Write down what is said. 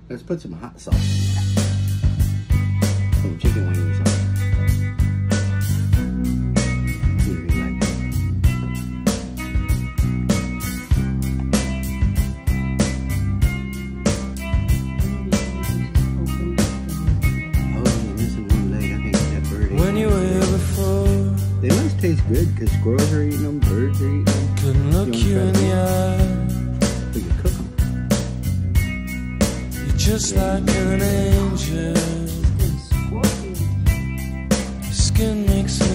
Let's put some hot sauce in there. Some chicken wings on it. See if you like it. Oh, yeah, missing one leg. I think that bird ate When you were here before, they must taste good because squirrels are eating them, birds are eating them. couldn't look you in the eye. We can cook them. You're just like an angel. Your skin makes me